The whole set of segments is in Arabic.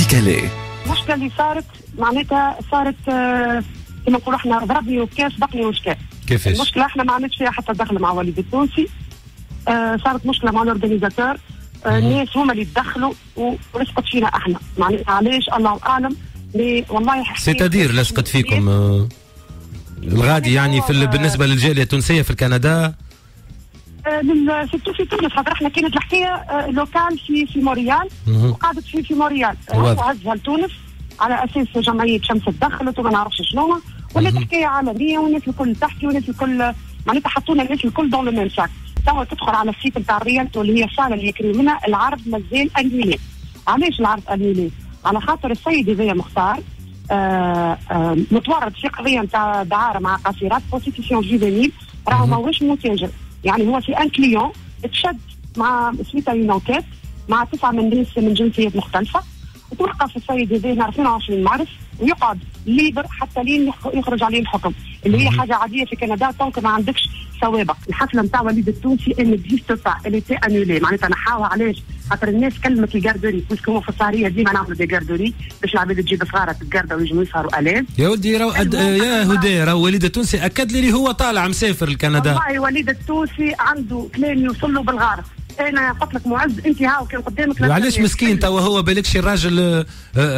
كالي. المشكله اللي صارت معناتها صارت كما نقولوا احنا ضربني وكاس بقني وشكاس. كيفاش؟ المشكله احنا ما عملتش فيها حتى دخل مع وليد التونسي. صارت مشكله مع الاورجانيزاتور. الناس هما اللي تدخلوا ولصقت فينا احنا، معناتها علاش الله اعلم. والله سيتادير لصقت فيكم الغادي يعني بالنسبه للجاليه التونسيه في كندا. في تونس خاطر احنا كانت الحكايه لوكال في موريال وقعدت في موريال وهزها لتونس على اساس جمعيه شمس تدخلت وما نعرفش شنو، ولات حكايه عالميه والناس الكل تحكي والناس الكل معناتها حطونا الناس الكل دون لو ميم ساك. توا تدخل على السيت نتاع الريالتو اللي هي الصاله اللي يكريو منها العرض مازال انيولي. علاش العرض انيولي؟ على خاطر السيد هذايا مختار متورط في قضيه نتاع دعاره مع قاصرات بروستيتيسيون جوفينيل، راهو ماهوش متاجر، يعني هو في ان كليون تشد مع سويتا اون انكيت مع 9 من الناس من جنسيات مختلفه، وتوقف السيد هذا نهار 22 مارس ويقعد ليبر حتى لين يخرج عليه الحكم، اللي هي حاجه عاديه في كندا طونك ما عندكش سوابق. الحفله نتاع وليد التونسي ان اكزيست با اللي تي انولي، معناتها نحاوها علاش؟ خاطر الناس كلمت الجاردوري باسكو هو في السهريه ديما نعملوا دي جاردوري باش العباد تجيب صغارها تتجاردوا ويجوا يسهروا اليز. يا ودي يا هدى راهو وليد التونسي اكد لي هو طالع مسافر لكندا. والله وليد التونسي عنده كلام يوصل له بالغار. انا قلت لك معز انت هاو كان قدامك. وعلاش مسكين توا هو بالكشي الراجل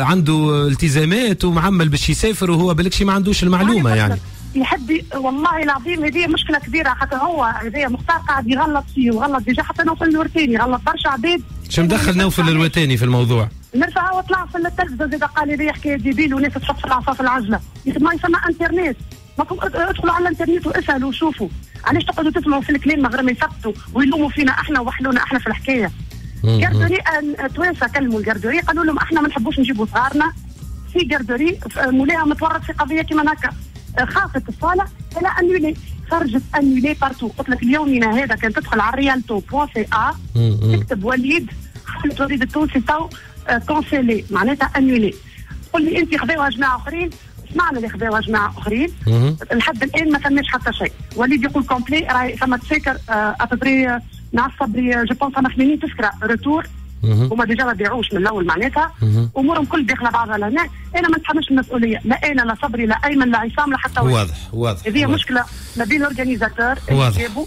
عنده التزامات ومعمل باش يسافر وهو بالكشي ما عندوش المعلومه يعني. يحب والله العظيم هذه مشكله كبيره، حتى هو هذايا مختار قاعد يغلط فيه وغلط ديجا حتى نوفل الورتاني غلط برشا عباد. شو مدخل نوفل الورتاني في الموضوع؟ نرفع هو طلع في التلفزه زاد قال لي حكايه ديبيل وناس تحط في العصا العجله، ما يسمى انترنت. ادخلوا على الانترنت واسالوا وشوفوا، علاش تقعدوا تسمعوا في الكلام من غير ما يثبتوا ويلوموا فينا احنا وحلونا احنا في الحكايه. جاردوري توانسه كلموا الجاردوري قالوا لهم احنا ما نحبوش نجيبوا صغارنا في جاردوري مولاها متورط في قضيه كيما هكا. خافت الصاله الى انولي، خرجت انولي بارتو. قلت لك اليومنا هذا كان تدخل على ريالتو.ca تكتب وليد حفله وليد التونسي تو كونسيلي معناتها انولي. قل لي انت خذاوها جماعه اخرين، سمعنا اللي خذاوها جماعه اخرين لحد الان ما ثماش حتى شيء. وليد يقول كومبلي راهي ثم تسكر ابري مع الصبري جو بونس ثم 80 تذكره روتور هما ديجا ما بيعوش من الاول معناتها امورهم كل داخله بعضها لهنا. انا ما نتحملش المسؤوليه، لا انا لا صبري لا ايمن لا عصام لا حتى واضح هذه مشكله ما بين الاورجانيزاتور اللي جابوا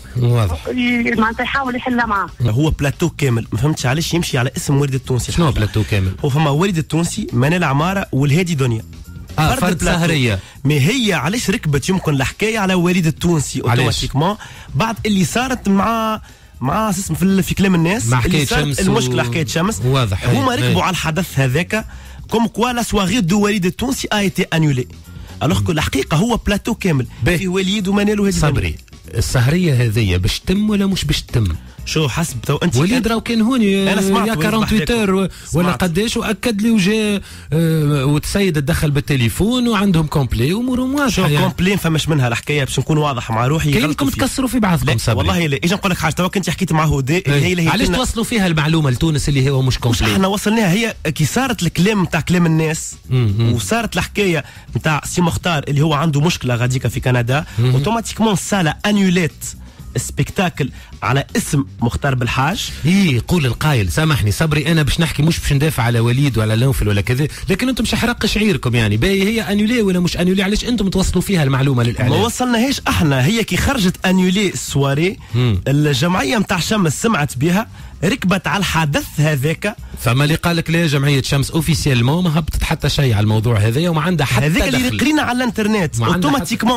معناتها يحاول يحلها معاه. هو بلاتو كامل، ما فهمتش علاش يمشي على اسم وليد التونسي. شنو بلاتو كامل؟ هو فما وليد التونسي منال عماره والهادي دنيا فرد سهريه. ما هي علاش ركبت يمكن الحكايه على وليد التونسي اوتوماتيكمون بعد اللي صارت مع في كلام الناس مع حكايه شمس المشكله حكايه شمس. واضح هما ركبوا على الحدث هذاك كوم كوا لا سواغي دو وليد التونسي ايتي انولي، الوغ كو الحقيقه هو بلاتو كامل في وليد ومنال وهذه صبري. السهريه هذيا باش تتم ولا مش باش تتم؟ شو حسب تو انت وليد راهو كان هون يا 48 ولا قداش واكد لي وجا وتسيد تدخل بالتليفون وعندهم كومبلي امورهم واضحه. شو يعني كومبلي فماش منها الحكايه باش نكون واضح مع روحي. كاينكم تكسروا في بعضكم صبري. والله لا اجي نقول لك حاجه، تو كنت حكيت مع هدى هي علاش توصلوا فيها المعلومه لتونس اللي هو مش كومبلي؟ احنا وصلناها هي كي صارت الكلام نتاع كلام الناس وصارت الحكايه نتاع سي مختار اللي هو عنده مشكله غاديكا في كندا اوتوماتيكمون الساله انيوليت سبيكتاكل على اسم مختار بالحاج. يقول القائل سامحني صبري انا باش نحكي مش باش ندافع على وليد ولا نوفل ولا كذا، لكن انتم مش حرق شعيركم يعني باهي هي انيولي ولا مش انيولي، علاش انتم توصلوا فيها المعلومه للاعلام؟ ما وصلناهاش احنا، هي كي خرجت انيولي السواري الجمعيه نتاع شمس سمعت بها ركبت على الحدث هذاك. فما اللي قال لك لا جمعيه شمس اوفيسيالمون ما هبطت حتى شيء على الموضوع هذايا وما عندها حتى هذاك اللي قرينا على الانترنت اوتوماتيكمون.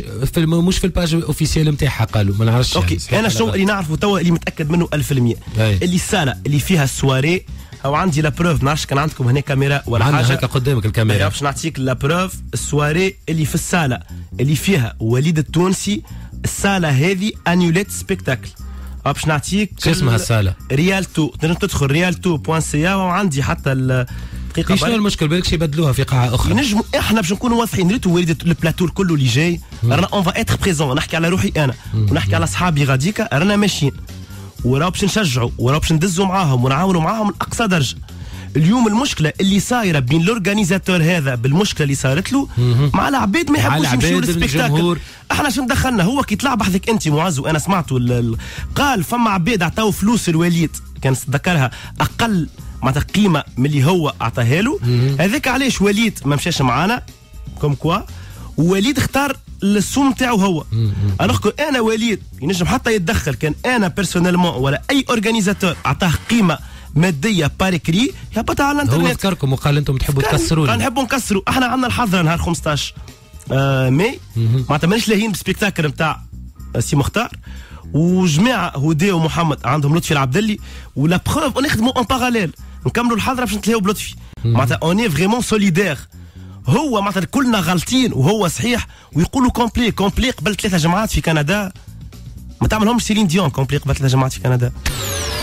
مش في الباج اوفيسيال نتاعها قالوا ما نعرفش. اوكي يعني انا شنو اللي نعرفه توا اللي متاكد منه 1000% اللي الساله اللي فيها السواري او عندي لا بروف، ما نعرفش كان عندكم هنا كاميرا ولا حاجه هكا قدامك الكاميرا باش نعطيك لا بروف. السواري اللي في الساله اللي فيها وليد التونسي الساله هذه انيوليت سبيكتاكل. باش نعطيك شو اسمها الساله؟ ريالتو، تدخل ريالتو.ca وعندي حتى الدقيقه. شنو المشكل بالك يبدلوها في قاعه اخرى؟ نجم احنا باش نكونوا واضحين ريتو وليد البلاتو كله اللي جاي رانا اون فا اتر بريزون، نحكي على روحي انا ونحكي على اصحابي غاديكا رانا ماشيين وراو باش نشجعوا وراو باش ندزوا معاهم ونعاونوا معاهم لاقصى درجه. اليوم المشكله اللي صايره بين الاورغانيزاتور هذا بالمشكله اللي صارت له مع العباد ما يحبوش يمشيوا للسبيكتاكل. احنا شنو دخلنا؟ هو كي طلع بحثك انت معز وانا سمعته قال فما عباد عطاو فلوس الوليد كان ذكرها اقل معناتها قيمه من اللي هو اعطاها له. هذاك علاش وليد ما مشاش معانا كوم كوا، ووليد اختار السوم تاعو هو. الوغ انا وليد ينجم حتى يتدخل، كان انا بيرسونيلمون ولا اي اورغانيزاتور اعطاه قيمه ماديه باريكري يهبطها على الانترنت. هو ذكركم وقال انتم تحبوا تكسروا لي. نحبوا نكسروا. احنا عندنا الحظر نهار 15 ماي معناتها مانيش لاهيين بسبيكتاكل نتاع سي مختار وجماعه هدى ومحمد عندهم لطفي العبدلي، ولا بروف نخدموا اون باراليل نكملوا الحظره باش نتلاقوا بلطفي. معناتها اوني فريمون سوليدير. هو معناتها كلنا غالطين وهو صحيح، ويقولوا كومبلي قبل 3 جمعات في كندا. ما تعملهمش سيلين ديون كومبلي قبل 3 جمعات في كندا.